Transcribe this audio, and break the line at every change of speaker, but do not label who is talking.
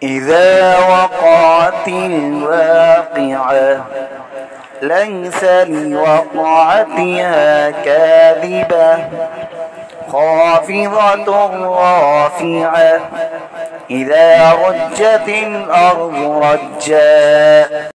إذا وقعت الواقعة ليس لوقعتها كاذبة خافضة رافعة إذا رجت الأرض رجا